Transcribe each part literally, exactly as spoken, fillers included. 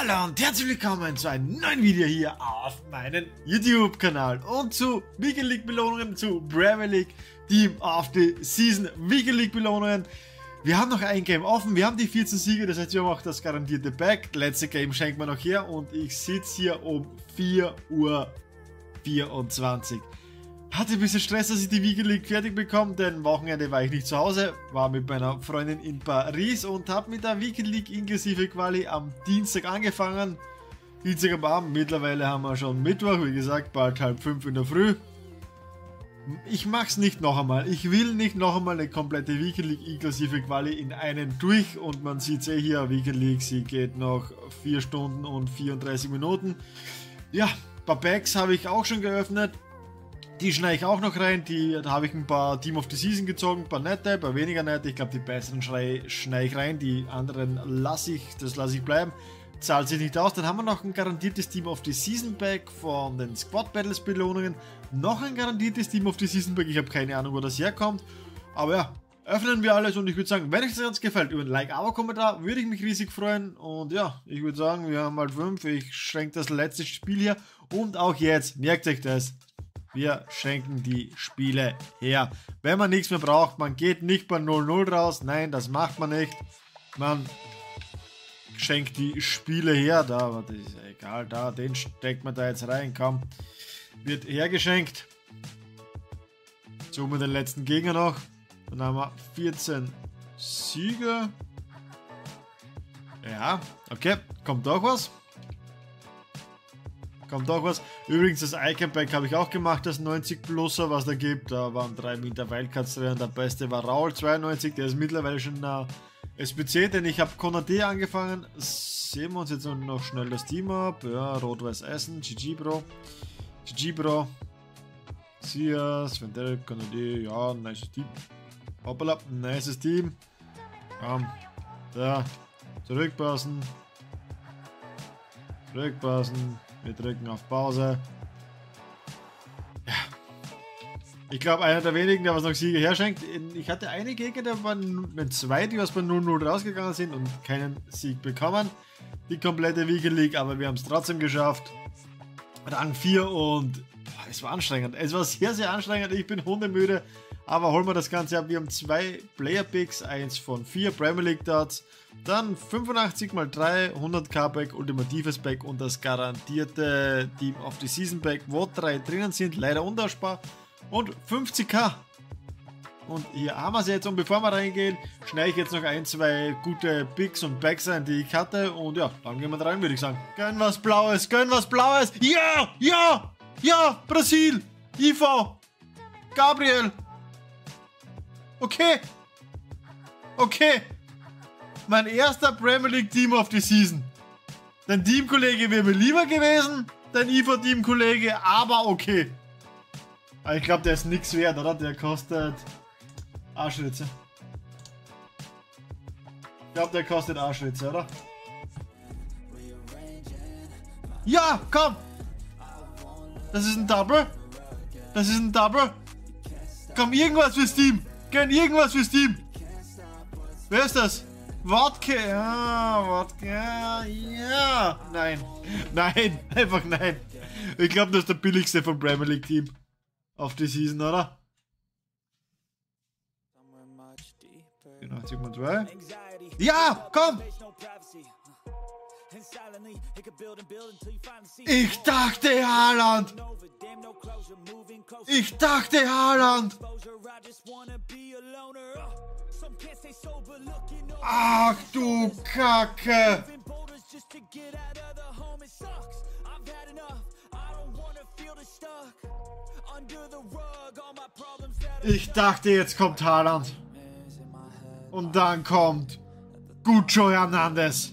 Hallo und herzlich willkommen zu einem neuen Video hier auf meinem YouTube-Kanal und zu Weekend League Belohnungen, zu Premier League Team of the Season Weekend League Belohnungen. Wir haben noch ein Game offen, wir haben die vierzehn Siege, das heißt wir haben auch das garantierte Pack. Letzte Game schenkt man noch her und ich sitze hier um vier Uhr vierundzwanzig. Hatte ein bisschen Stress, dass ich die Weekend League fertig bekomme, denn Wochenende war ich nicht zu Hause, war mit meiner Freundin in Paris und habe mit der Weekend League inklusive Quali am Dienstag angefangen. Dienstag am Abend, mittlerweile haben wir schon Mittwoch, wie gesagt, bald halb fünf in der Früh. Ich mach's nicht noch einmal, ich will nicht noch einmal eine komplette Weekend League inklusive Quali in einen durch und man sieht eh hier, Weekend League, sie geht noch vier Stunden und vierunddreißig Minuten. Ja, ein paar Packs habe ich auch schon geöffnet. Die schneide ich auch noch rein, die, da habe ich ein paar Team of the Season gezogen, ein paar nette, ein paar weniger nette. Ich glaube, die besseren schneide ich rein, die anderen lasse ich, das lasse ich bleiben. Zahlt sich nicht aus. Dann haben wir noch ein garantiertes Team of the Season Pack von den Squad Battles Belohnungen. Noch ein garantiertes Team of the Season Pack, ich habe keine Ahnung, wo das herkommt. Aber ja, öffnen wir alles und ich würde sagen, wenn euch das ganz gefällt, über ein Like, Abo, Kommentar, würde ich mich riesig freuen. Und ja, ich würde sagen, wir haben mal fünf, ich schenke das letzte Spiel hier. Und auch jetzt, merkt euch das. Wir schenken die Spiele her. Wenn man nichts mehr braucht, man geht nicht bei null null raus. Nein, das macht man nicht. Man schenkt die Spiele her. Da, aber das ist egal. Da, den steckt man da jetzt rein. Komm, wird hergeschenkt. Suchen wir den letzten Gegner noch. Dann haben wir vierzehn Siege. Ja, okay. Kommt doch was. Kommt auch was. Übrigens, das Icon Pack habe ich auch gemacht, das neunzig Pluser, was da gibt. Da waren drei Meter Wildcards drin. Der beste war Raul zweiundneunzig, der ist mittlerweile schon äh, S P C, denn ich habe Konate angefangen. Sehen wir uns jetzt noch schnell das Team ab. Ja, Rot-Weiß Essen, G G Bro. G G Bro. Sias, Vendel, Konate, ja, nice Team. Hoppala, nice Team. Komm, da, zurückpassen. Zurückpassen. Wir drücken auf Pause. Ja. Ich glaube, einer der wenigen, der was noch Siege herschenkt. Ich hatte eine Gegner, der waren mit zwei, die was bei null null rausgegangen sind und keinen Sieg bekommen. Die komplette Weekend League, aber wir haben es trotzdem geschafft. Rang vier und boah, es war anstrengend. Es war sehr, sehr anstrengend. Ich bin hundemüde. Aber holen wir das Ganze ab. Wir haben zwei Player Picks, eins von vier Premier League Darts, dann fünfundachtzig mal drei, hundert K Pack, ultimatives Pack und das garantierte Team of the Season Pack, wo drei drinnen sind, leider untauschbar, und fünfzig K. Und hier haben wir es jetzt, und bevor wir reingehen, schneide ich jetzt noch ein, zwei gute Picks und Packs ein, die ich hatte, und ja, dann gehen wir rein, würde ich sagen. Gönn was Blaues, gönn was Blaues, ja, ja, ja, Brasil, I V, Gabriel. Okay. Okay. Mein erster Premier League Team of the Season. Dein Teamkollege wäre mir lieber gewesen. Dein I V-Teamkollege, aber okay. Aber ich glaube, der ist nichts wert, oder? Der kostet Arschritze. Ich glaube, der kostet Arschritze, oder? Ja, komm. Das ist ein Double. Das ist ein Double. Komm, irgendwas fürs Team. Gönn irgendwas fürs Team. Wer ist das? Wodka. Ja, Wodka. Ja. Nein. Nein. Einfach nein. Ich glaube, das ist der billigste vom Premier League Team. Auf die Season, oder? vierundachtzig mal zwei. Ja, komm. Ich dachte Haaland. Ich dachte Haaland. Ach du Kacke. Ich dachte, jetzt kommt Haaland. Und dann kommt Gucho Hernandez.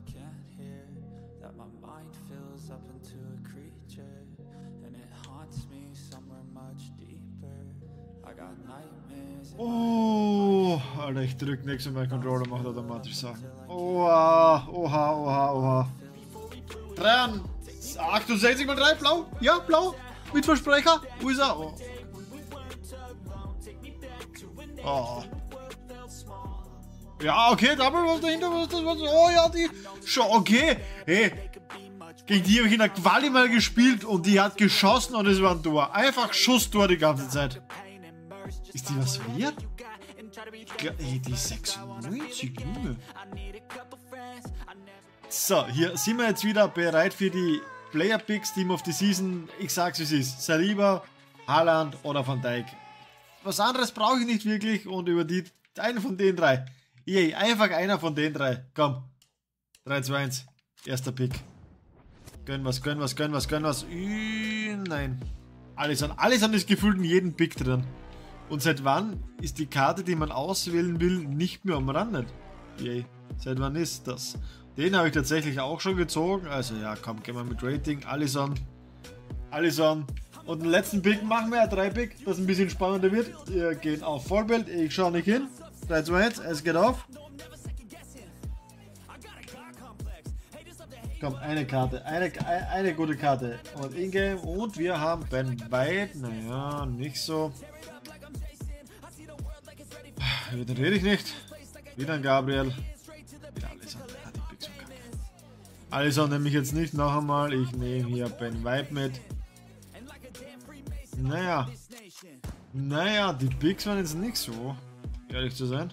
Oh, Alter, ich drück nichts und mein Controller macht automatisch Sachen. Oha, oha, oha, oha. achtundsechzig mal drei, blau. Ja, blau. Mit Versprecher. Wo ist er? Oh. Oh. Ja, okay, Double, was dahinter, was das, was, oh ja, die, schon okay. Hey, gegen die habe ich in der Quali mal gespielt und die hat geschossen und es war ein Tor. Einfach Schusstor die ganze Zeit. Ist die was wert? Ja, ey, die sechsundneunzig, Junge. So, hier sind wir jetzt wieder bereit für die Player Picks, Team of the Season. Ich sag's wie es ist. Saliba, Haaland oder Van Dijk. Was anderes brauche ich nicht wirklich und über die, einen von den drei. Yay, einfach einer von den drei. Komm. drei, zwei, eins. Erster Pick. Gönn was, gönn was, gönn was, gönn was. Üh, nein. Alisson. Alisson ist gefühlt in jedem Pick drin. Und seit wann ist die Karte, die man auswählen will, nicht mehr umrandet? Yay. Seit wann ist das? Den habe ich tatsächlich auch schon gezogen. Also ja, komm, gehen wir mit Rating. Alisson. Alisson. Und den letzten Pick machen wir ja drei Pick, dass es ein bisschen spannender wird. Wir gehen auf Vollbild. Ich schaue nicht hin. drei, zwei, eins. Es geht auf. Komm, eine Karte. Eine, eine gute Karte. Und Ingame. Und wir haben Ben White. Naja, nicht so. Den rede ich nicht. Wieder ein Gabriel. Wieder Alisson. Ah, die Picks und Kacke. Alisson nehme ich jetzt nicht noch einmal. Ich nehme hier Ben White mit. Naja. Naja, die Picks waren jetzt nicht so. Ehrlich zu sein.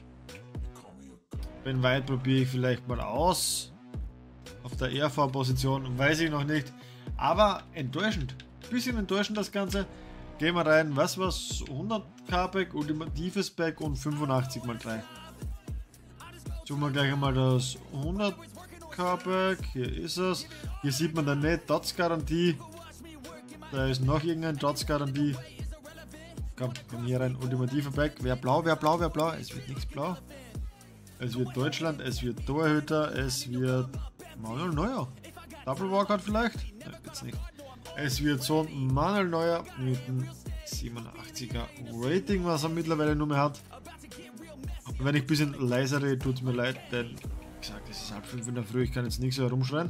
Ben White probiere ich vielleicht mal aus. Auf der R V-Position. Weiß ich noch nicht. Aber enttäuschend. Bisschen enttäuschend das Ganze. Gehen wir rein. Was war's? hundert K Pack, ultimatives Pack und fünfundachtzig mal drei. Tun wir gleich einmal das hundert K Pack. Hier ist es. Hier sieht man dann nicht Dots-Garantie. Da ist noch irgendein Dots-Garantie. Komm, komm hier rein. Ultimativer Pack. Wer blau, wer blau, wer blau. Es wird nichts blau. Es wird Deutschland, es wird Torhüter, es wird Manuel Neuer. Double Walkout vielleicht? Nein, jetzt nicht. Es wird so ein Manuel Neuer mit einem siebenundachtziger Rating, was er mittlerweile nur mehr hat. Und wenn ich ein bisschen leiser rede, tut es mir leid, denn wie gesagt, es ist halb fünf in der Früh, ich kann jetzt nicht so herumschreien.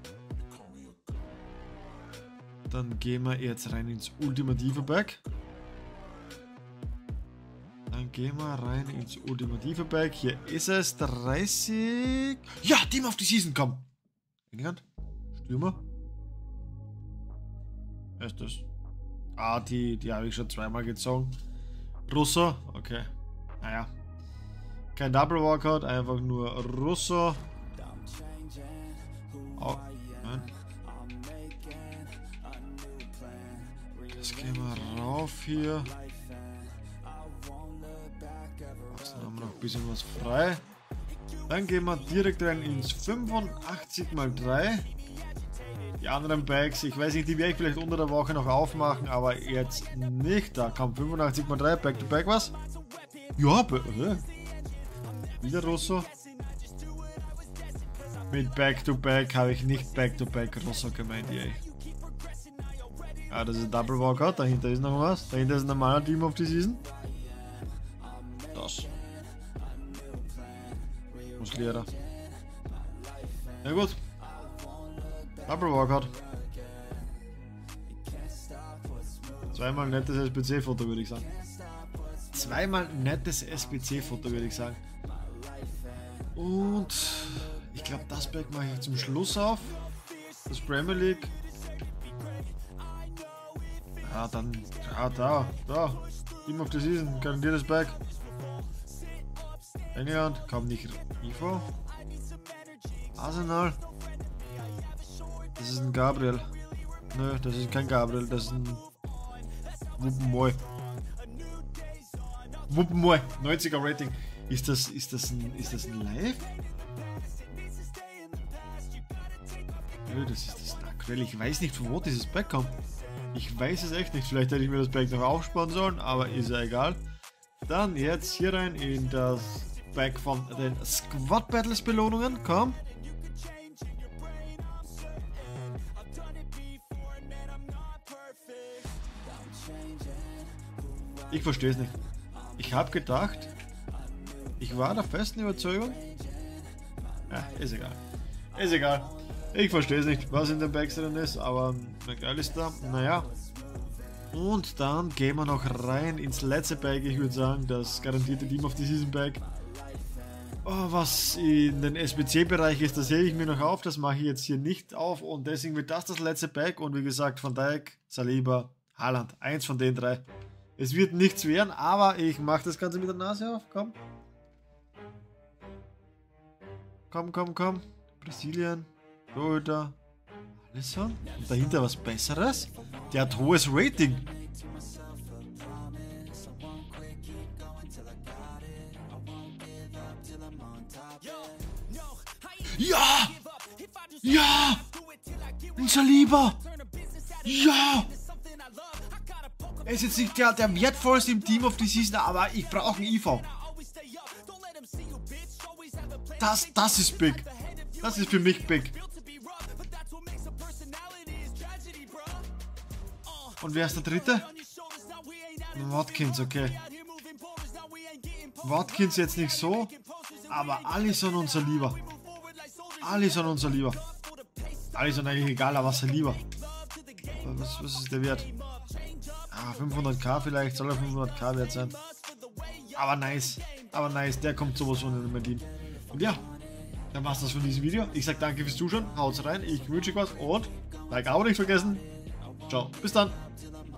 Dann gehen wir jetzt rein ins ultimative Pack. Dann gehen wir rein ins ultimative Pack. Hier ist es, dreißig. Ja, Team of the Season, komm. England, Stürmer. Wer ist das? Ah, die, die habe ich schon zweimal gezogen. Russo, okay. Naja. Kein Double Walkout, einfach nur Russo. Oh, nein. Das gehen wir rauf hier. Dann haben wir noch ein bisschen was frei. Dann gehen wir direkt rein ins fünfundachtzig mal drei. Die anderen Bags, ich weiß nicht, die werde ich vielleicht unter der Woche noch aufmachen, aber jetzt nicht. Da kam fünfundachtzig mal drei, Back to Back was? Ja, äh. Wieder Russo. Mit Back to Back habe ich nicht Back to Back Russo gemeint, ey. Ja, das ist ein Double Walkout, dahinter ist noch was. Dahinter ist ein normaler Team of the Season. Das. Muslera. Ja gut. Double Walkout. Zweimal nettes S B C-Foto, würde ich sagen. Zweimal nettes S B C-Foto, würde ich sagen. Und ich glaube, das Pack mache ich zum Schluss auf. Das Premier League. Ja, dann. Ja, da. Da. Team of the Season. Garantiertes Pack. England. Kam nicht I V. Arsenal. Das ist ein Gabriel. Nö, das ist kein Gabriel, das ist ein Wuppenmoy. Wuppenmoy, neunziger Rating. Ist das, ist das ein, ist das ein Live? Nö, das ist das aktuell. Ich weiß nicht, von wo dieses Pack kommt. Ich weiß es echt nicht. Vielleicht hätte ich mir das Pack noch aufsparen sollen, aber ist ja egal. Dann jetzt hier rein in das Pack von den Squad Battles Belohnungen. Komm. Ich verstehe es nicht. Ich habe gedacht, ich war der festen Überzeugung. Ja, ist egal. Ist egal. Ich verstehe es nicht, was in den Bags drin ist, aber geil ist da. Naja. Und dann gehen wir noch rein ins letzte Bag. Ich würde sagen, das garantierte Team of the Season Bag. Oh, was in den S B C-Bereich ist, das hebe ich mir noch auf. Das mache ich jetzt hier nicht auf. Und deswegen wird das das letzte Pack. Und wie gesagt, Van Dijk, Saliba, Haaland. Eins von den drei. Es wird nichts werden, aber ich mache das Ganze mit der Nase auf. Komm. Komm, komm, komm. Brasilien. Torhüter. Alisson. Und dahinter was Besseres. Der hat hohes Rating. Ja! Ja! Ein Saliba! Ja! Er ist jetzt nicht der, der wertvollste im Team of the Season, aber ich brauche einen I V. Das, das ist big. Das ist für mich big. Und wer ist der dritte? Watkins, okay. Watkins jetzt nicht so, aber Alisson und Saliba. Alisson und Saliba. Alisson eigentlich egal, aber Saliba. Was, was ist der Wert? Ah, fünfhunderttausend vielleicht, soll er fünfhunderttausend wert sein. Aber nice, aber nice, der kommt sowas von in mein Team. Und ja, dann war's das von diesem Video. Ich sag danke fürs Zuschauen, haut's rein, ich wünsche euch was und Like auch nicht vergessen. Ciao, bis dann.